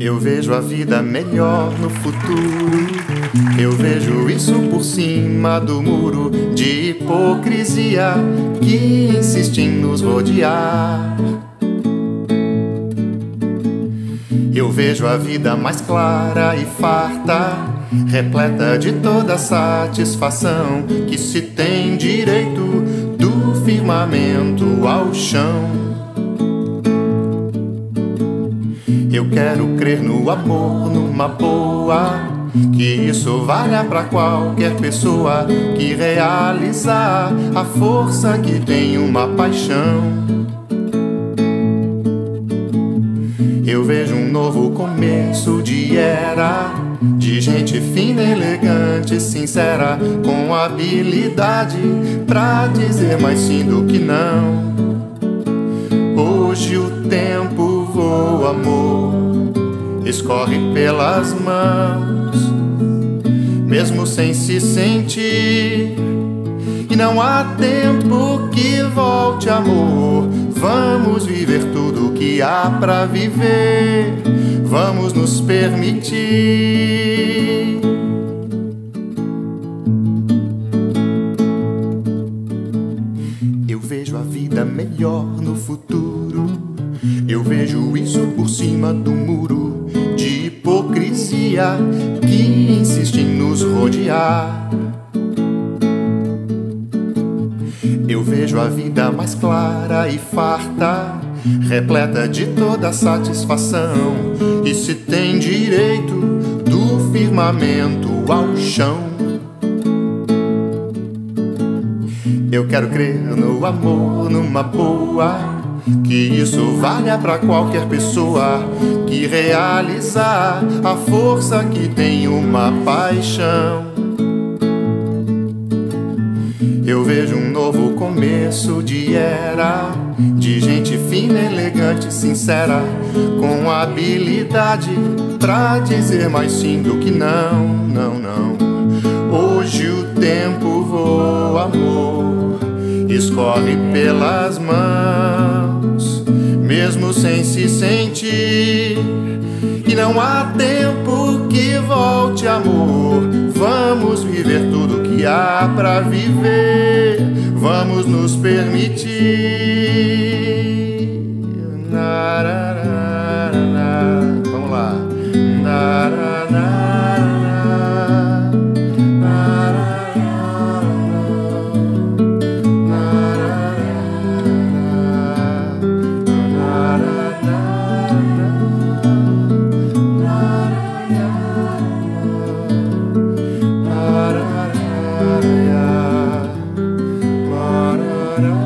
Eu vejo a vida melhor no futuro. Eu vejo isso por cima do muro de hipocrisia que insiste em nos rodear. Eu vejo a vida mais clara e farta, repleta de toda satisfação que se tem direito do firmamento ao chão. Eu quero crer no amor, numa boa, que isso valha pra qualquer pessoa que realizar a força que tem uma paixão. Eu vejo um novo começo de era, de gente fina, elegante, sincera, com habilidade pra dizer mais sim do que não. Hoje o tempo voa, amor, escorre pelas mãos, mesmo sem se sentir, e não há tempo que volte, amor. Vamos viver tudo que há pra viver, vamos nos permitir. Eu vejo a vida melhor no futuro. Eu vejo isso por cima do muro de hipocrisia que insiste em nos rodear. Eu vejo a vida mais clara e farta, repleta de toda satisfação, e se tem direito do firmamento ao chão. Eu quero crer no amor, numa boa, que isso valha pra qualquer pessoa que realizar a força que tem uma paixão. Eu vejo um novo começo de era, de gente fina, elegante, sincera, com habilidade pra dizer mais sim do que não, não, não. Hoje o tempo voa, amor, escorre pelas mãos, mesmo sem se sentir, e não há tempo que volte, amor. Vamos viver tudo que há pra viver, vamos nos permitir. Vamos lá. Da